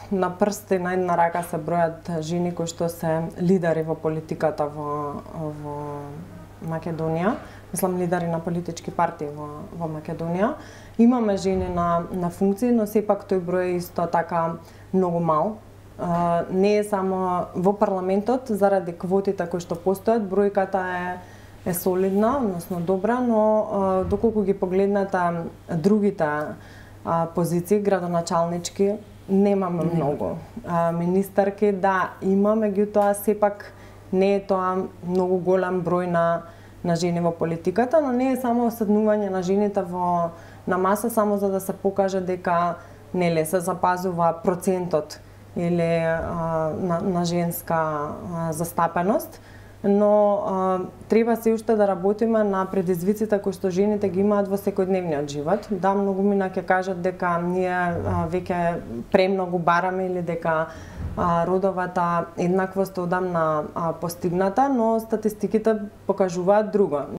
на прсти на една рака се бројат жени кои што се лидери во политиката во Македонија. Мислам, лидери на политички партии во Македонија. Имаме жени на функции, но сепак тој број е исто така многу мал. Не е само во парламентот, заради квотите кои што постојат, бројката е солидна, односно добра, но доколку ги погледнете другите позиции, градоначалнички, немаме многу. Министарки, да, има, меѓутоа сепак не е тоа многу голем број на жени во политиката, но не е само седнување на жените на маса само за да се покаже дека нели се запазува процентот или на женска застапеност, но треба се уште да работиме на предизвиците кои што жените ги имаат во секојдневниот живот. Да, многу мина ќе кажат дека ние веќе премногу бараме или дека родовата еднаквост е одамна постигната, но статистиките покажуваат друго.